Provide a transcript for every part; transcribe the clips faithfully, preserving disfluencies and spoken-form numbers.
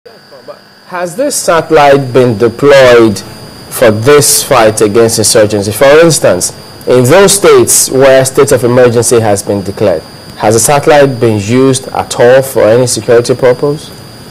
Has this satellite been deployed for this fight against insurgency? For instance, in those states where state of emergency has been declared, has the satellite been used at all for any security purpose?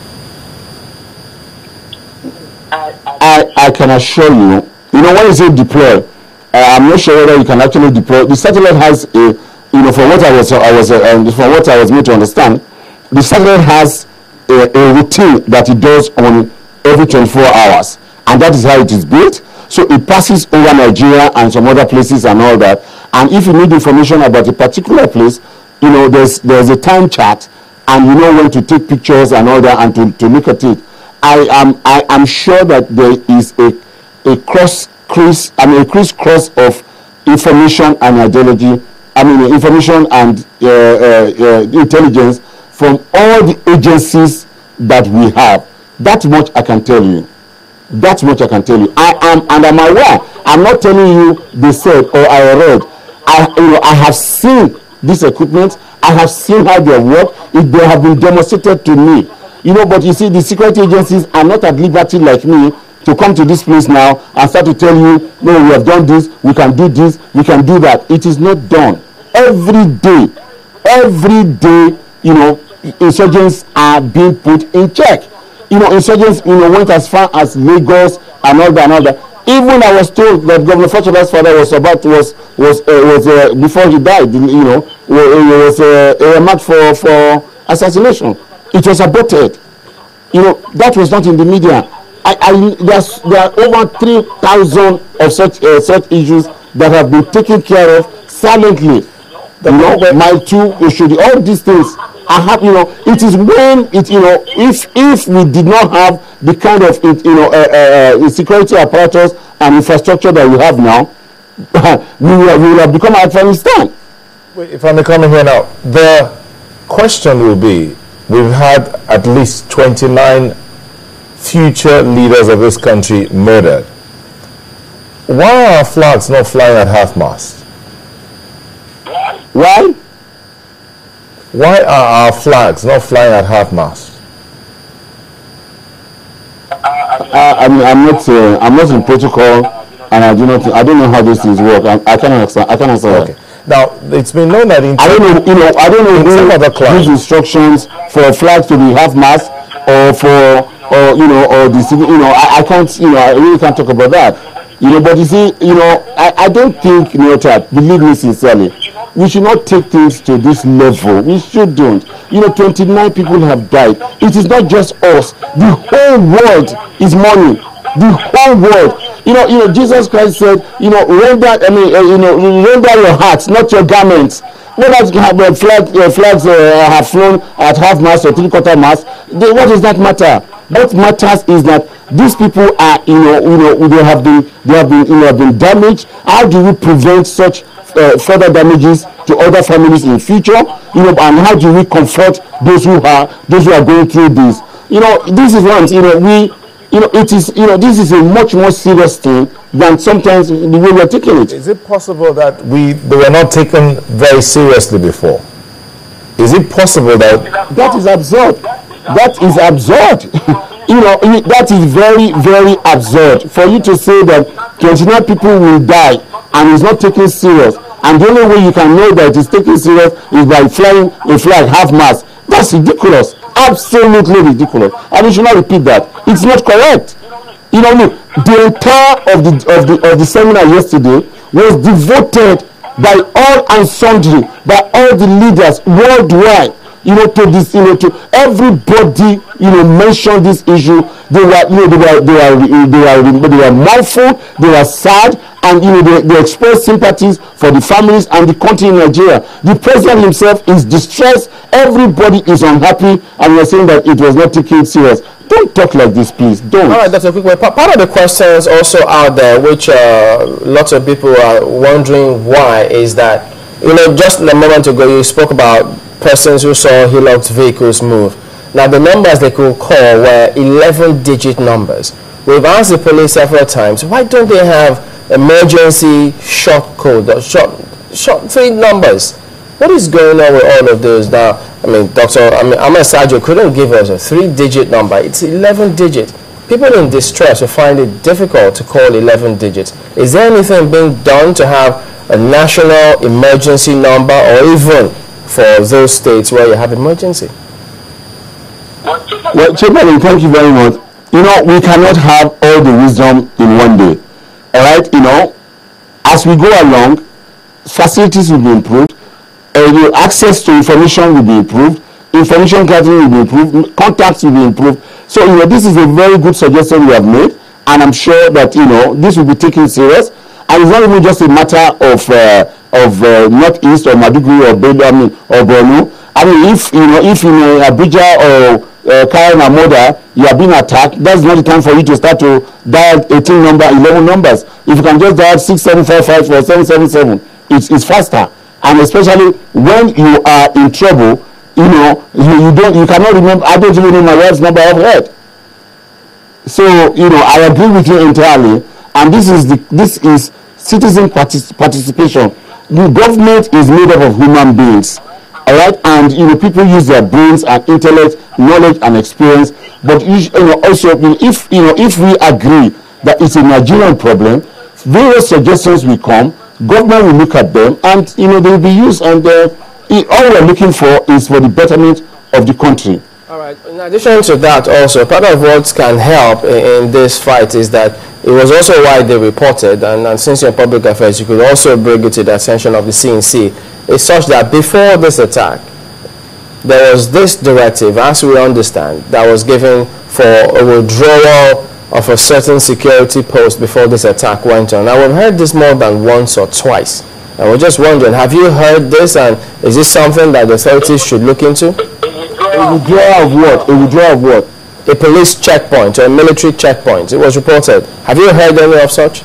I, I can assure you, you know, when you say deploy, uh, I'm not sure whether you can actually deploy. The satellite has a, you know, from what I was, I was, uh, um, from what I was made to understand, the satellite has a, a routine that it does on every twenty-four hours, and that is how it is built. So it passes over Nigeria and some other places and all that. And if you need information about a particular place, you know, there's there's a time chart, and you know when to take pictures and all that, and to, to look at it. I am I am sure that there is a a cross crease I mean a crisscross of information and ideology. I mean information and uh, uh, uh, intelligence from all the agencies that we have. That much I can tell you. That much I can tell you. I am and I'm aware. I'm not telling you they said or I read. I you know I have seen this equipment. I have seen how they work. It, they have been demonstrated to me. You know, but you see, the security agencies are not at liberty like me to come to this place now and start to tell you, no, we have done this, we can do this, we can do that. It is not done. Every day, every day, you know, insurgents are being put in check. You know, insurgents, you know, went as far as Lagos and all that and all that. Even I was told that Governor Fachola's father was about was was uh, was uh, before he died, you know, was uh, earmarked for for assassination. It was aborted. You know, that was not in the media. I, I, there's, there are over three thousand of such uh, such issues that have been taken care of silently. The you know, my two issues, all these things are happening. You know, it is when it, you know, if if we did not have the kind of, you know, uh, uh, security apparatus and infrastructure that we have now, we will, we will have become Afghanistan. Wait, if I may come in here now, the question will be, we've had at least twenty-nine future leaders of this country murdered. Why are our flags not flying at half-mast? Why? Why are our flags not flying at half-mast? Uh, I'm, I'm not. Uh, I'm not in protocol, and I do not. I don't know how these things work. I, I can't answer. I can't answer. Okay. Now, it's been known that in I don't know, you know, I don't know who gives instructions for flags to be half-mast or for, or you know, or the, you know, I, I can't, you know, I really can't talk about that, you know. But you see, you know, I, I don't think, you know, that, believe me sincerely, we should not take things to this level. We shouldn't. You know, twenty-nine people have died. It is not just us. The whole world is mourning. The whole world. You know, you know, Jesus Christ said, you know, render, I mean, uh, you know, render your hearts, not your garments. Whether uh, flag, uh, flags uh, have flown at half mast or three quarter mast, they, what does that matter? What matters is that these people are, you know, you know, they have been, they have been, you know, have been damaged. How do we prevent such uh, further damages to other families in future? You know, and how do we comfort those who are, those who are going through this? You know, this is what, you know, we. You know, it is, you know, this is a much more serious thing than sometimes the way we are taking it. Is it possible that we they were not taken very seriously before? Is it possible that... That is absurd. That is absurd. You know, that is very, very absurd. For you to say that twenty-nine people will die and it's not taken serious, and the only way you can know that it's taken serious is by flying a flag half-mast. That's ridiculous. Absolutely ridiculous. And you should not repeat that. It's not correct. You know, look, the entire of the of the of the seminar yesterday was devoted by all and sundry, by all the leaders worldwide, you know, to this, you know, to everybody, you know, mentioned this issue. They were, you know, they were, they were, they were, they were mournful, they were sad, and you know, they, they expressed sympathies for the families and the country in Nigeria. The president himself is distressed. Everybody is unhappy, and we're saying that it was not taken serious. Don't talk like this, please. Don't. All right, that's a quick way. Part of the questions also out there, which uh, lots of people are wondering why, is that, you know, just a moment ago you spoke about persons who saw Hilux vehicles move. Now, the numbers they could call were eleven-digit numbers. We've asked the police several times, why don't they have emergency short code, or short, short three numbers? What is going on with all of this now? I mean, Doctor I mean, Ahmed Sajo couldn't give us a three-digit number. It's eleven digits. People in distress will find it difficult to call eleven digits. Is there anything being done to have a national emergency number, or even for those states where you have emergency? Well, Chairman, thank you very much. You know, we cannot have all the wisdom in one day. All right, you know, as we go along, facilities will be improved, uh, access to information will be improved, information gathering will be improved, contacts will be improved. So, you know, this is a very good suggestion we have made, and I'm sure that, you know, this will be taken serious. And it's not even just a matter of uh, of uh, Northeast or Maiduguri or Benin, I mean, or Borno. I mean, if you know, if in uh, Abuja or uh, Karen or Moda, you are being attacked, that's not the time for you to start to dial eighteen number, eleven numbers. If you can just dial six seven five five four seven seven seven, it's it's faster. And especially when you are in trouble, you know, you, you don't, you cannot remember. I don't even know my wife's number off head. So, you know, I agree with you entirely. And this is the this is citizen partic participation. The government is made up of human beings, all right, and you know people use their brains and intellect, knowledge and experience. But you know also if you know if we agree that it's a Nigerian problem, various suggestions will come. Government will look at them, and you know they will be used. And uh, all we're looking for is for the betterment of the country. All right. In addition to that, also part of what can help in, in this fight is that it was also widely reported, and, and since you're in public affairs, you could also bring it to the attention of the C N C. It's such that before this attack, there was this directive, as we understand, that was given for a withdrawal of a certain security post before this attack went on. Now, we've heard this more than once or twice. And we're just wondering, have you heard this, and is this something that the authorities should look into? A withdrawal of what? A withdrawal of what? A police checkpoint or a military checkpoint. It was reported. Have you heard any of such?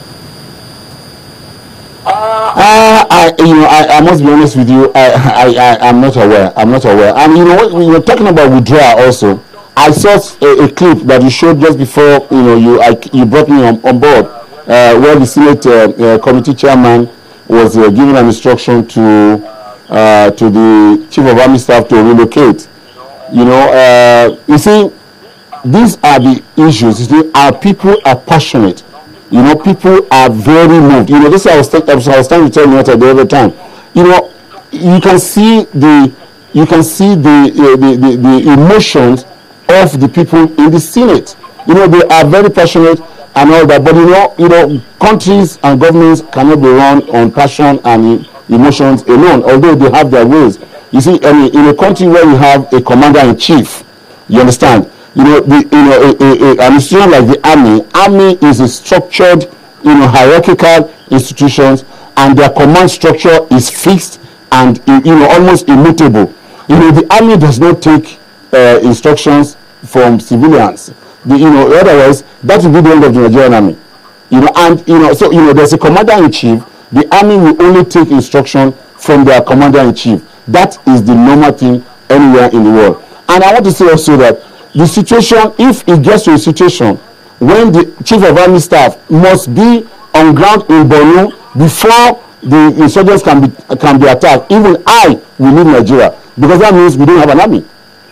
Uh, I, you know, I, I must be honest with you. I, I, I, I'm not aware. I'm not aware. And you know, what, we were talking about withdrawal also. I saw a, a clip that you showed just before. You know, you, I, you brought me on, on board, uh, where the Senate uh, uh, committee chairman was uh, giving an instruction to uh, to the chief of army staff to relocate. You know, uh, you see. These are the issues. You see, our people are passionate. You know, people are very moved. You know, this I was, I was, I was trying to tell you the other time. You know, you can see the you can see the, uh, the, the the emotions of the people in the Senate. You know, they are very passionate and all that. But you know, you know, countries and governments cannot be run on passion and emotions alone. Although they have their ways. You see, I mean, in a country where you have a commander in chief, you understand. You know, the, you know, a, a, a, an institution like the army, army is a structured, you know, hierarchical institutions, and their command structure is fixed and, you know, almost immutable. You know, the army does not take uh, instructions from civilians. The, you know, otherwise, that will be the end of the Nigerian army. You know, and, you know, so, you know, there's a commander-in-chief. The army will only take instruction from their commander-in-chief. That is the normal thing anywhere in the world. And I want to say also that the situation, if it gets to a situation when the chief of army staff must be on ground in Borno before the insurgents can be can be attacked, even I will leave Nigeria, because that means we don't have an army.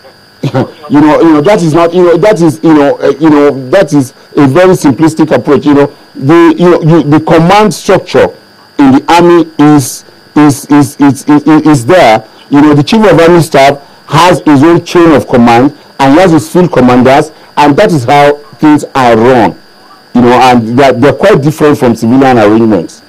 you know, you know that is not, you know, that is, you know, uh, you know, that is a very simplistic approach. You know, the you know you, the command structure in the army is is is is is, is, is there. You know, the chief of army staff has his own chain of command, and he has his field commanders, and that is how things are run. You know, and they're, they're quite different from civilian arrangements.